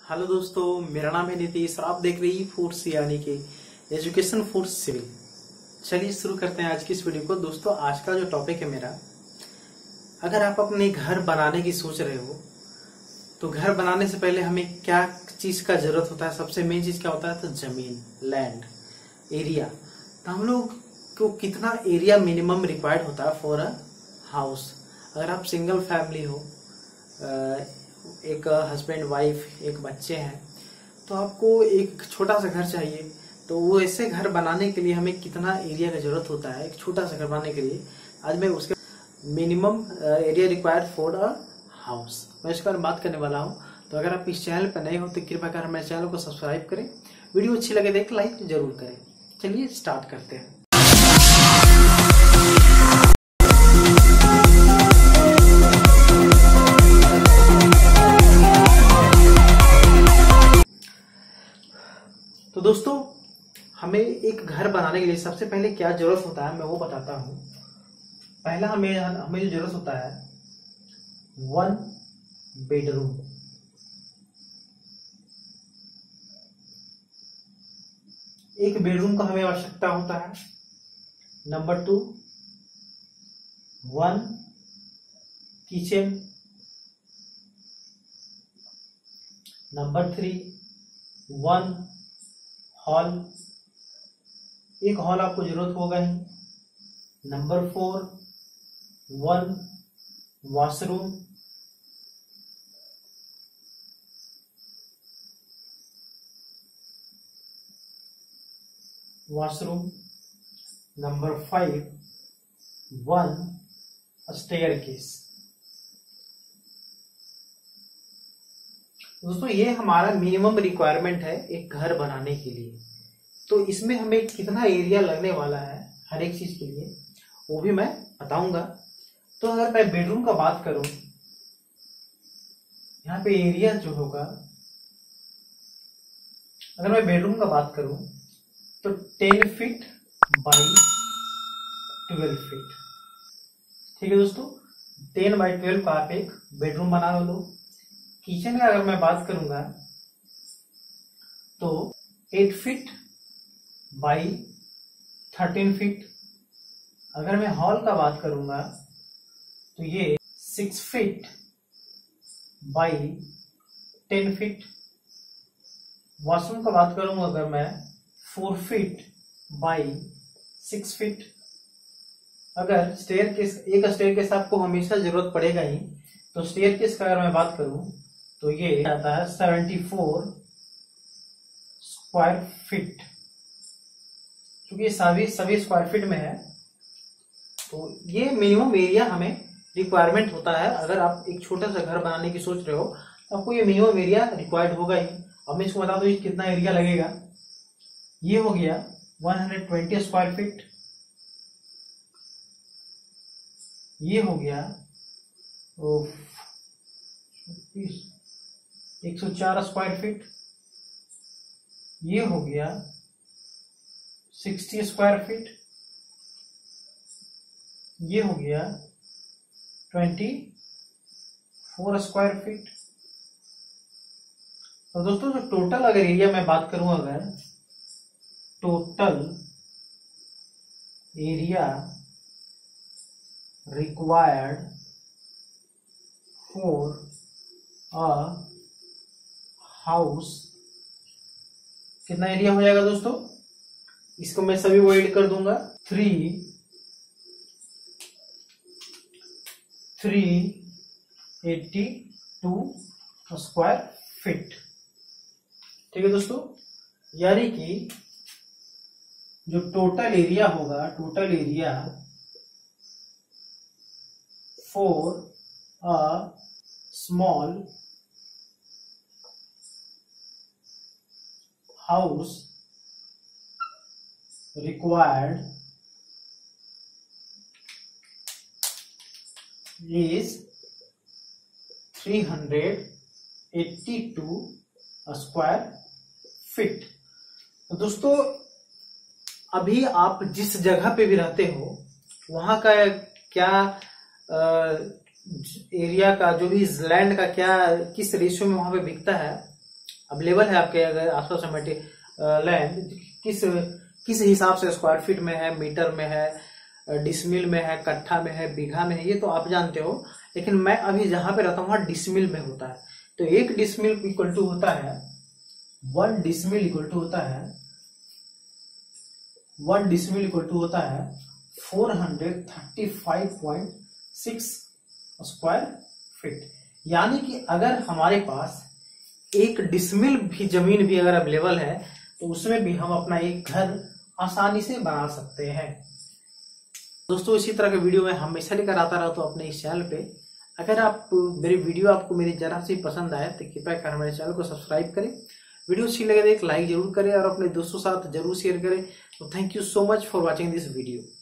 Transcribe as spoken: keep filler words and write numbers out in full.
Hello दोस्तों, मेरा नाम है नीतीश और आप देख रहे हैं फूड्स यानी कि एजुकेशन फूड्स सिविल। चलिए शुरू करते हैं आज की इस वीडियो को। दोस्तों, आज का जो टॉपिक है मेरा, अगर आप अपने घर बनाने की सोच रहे हो तो घर बनाने से पहले हमें क्या चीज का जरूरत होता है। सबसे मेन चीज क्या होता है? तो जमीन, लैंड, एरिया। तो हम लोग को कितना एरिया मिनिमम रिक्वायर्ड होता है फॉर अ हाउस। अगर आप सिंगल फैमिली हो, एक हस्बैंड वाइफ एक बच्चे हैं, तो आपको एक छोटा सा घर चाहिए। तो वो ऐसे घर बनाने के लिए हमें कितना एरिया की जरूरत होता है एक छोटा सा घर बनाने के लिए, आज मैं उसके minimum area required for a house मैं इसके बारे में बात करने वाला हूँ। तो अगर आप इस चैनल पर नए हो तो कृपया कर हमारे चैनल को सब्सक्राइब करें, वीडियो अच्छी लगे तो एक लाइक जरूर करें। चलिए स्टार्ट करते हैं। तो दोस्तों, हमें एक घर बनाने के लिए सबसे पहले क्या जरूरत होता है मैं वो बताता हूं। पहला हमें हमें जो जरूरत होता है वन बेडरूम। एक बेडरूम का हमें आवश्यकता होता है। Number two, one kitchen. Number three, one hall. एक हॉल आपको जरूरत होगा ही। Number four, one washroom. Washroom. Number five, one staircase. दोस्तों, ये हमारा मिनिमम रिक्वायरमेंट है एक घर बनाने के लिए। तो इसमें हमें कितना एरिया लगने वाला है हर एक चीज के लिए वो भी मैं बताऊंगा। तो अगर मैं बेडरूम का बात करूं, यहाँ पे एरिया जो होगा, अगर मैं बेडरूम का बात करूं तो ten feet by twelve feet. ठीक है दोस्तों, टेन बाई ट्वेल्व का आप एक बेडरूम बना लो। किचन का अगर मैं बात करूंगा तो eight feet by thirteen feet. अगर मैं हॉल का बात करूंगा तो ये six feet by ten feet. Washroom का बात करूंगा अगर मैं four feet by six feet. अगर स्टेयरकेस, एक स्टेयरकेस आपको हमेशा जरूरत पड़ेगा ही, तो स्टेयरकेस का अगर मैं बात करूं तो ये आता है सेवेंटी फोर स्क्वायर फीट। क्योंकि ये सभी सभी स्क्वायर फीट में है, तो ये मिनिमम एरिया हमें रिक्वायरमेंट होता है। अगर आप एक छोटा सा घर बनाने की सोच रहे हो तो आपको ये मिनिमम एरिया रिक्वायर्ड होगा ही। अब मैं इसको बता दूं कितना एरिया लगेगा। ये हो गया one hundred twenty square feet. ये हो गया एक सौ चार स्क्वायर फीट। ये हो गया सिक्सटी स्क्वायर फीट। ये हो गया ट्वेंटी फोर स्क्वायर फीट। तो दोस्तों, जो टोटल अगर एरिया मैं बात करूं, अगर total area required for a house, कितना एरिया हो जाएगा दोस्तों? इसको मैं सभी को ऐड कर दूंगा। Three three eighty two square feet. ठीक है दोस्तों, यानी कि जो टोटल एरिया होगा, total area for a small house required is three hundred eighty two square feet. तो दोस्तों, अभी आप जिस जगह पे भी रहते हो वहां का क्या एरिया का, जो भी लैंड का क्या किस रेशियो में वहां पे बिकता है, अवेलेबल है आपके अगर आसपास में लैंड, किस किस हिसाब से स्क्वायर फीट में है, मीटर में है, डिसमिल में है, कट्ठा में है, बीघा में है, ये तो आप जानते हो। लेकिन मैं अभी जहां पे रहता हूँ वहां डिसमिल में होता है। तो एक डिसमिल इक्वल टू होता है वन डिसमिल इक्वल टू होता है वन डिसमिल इक्वल टू होता है four hundred thirty five point six square feet. यानी कि अगर हमारे पास एक डिसमिल भी जमीन भी अगर अवेलेबल है तो उसमें भी हम अपना एक घर आसानी से बना सकते हैं। दोस्तों इसी तरह के वीडियो मैं हमेशा लेकर आता रहता हूं अपने इस चैनल पे। अगर आप मेरी वीडियो आपको मेरी जरा सी पसंद आए तो कृपया कर हमारे चैनल को सब्सक्राइब करें, वीडियो अच्छी लगे तो एक लाइक जरूर करें और अपने दोस्तों के साथ जरूर शेयर करें। तो thank you so much for watching this video.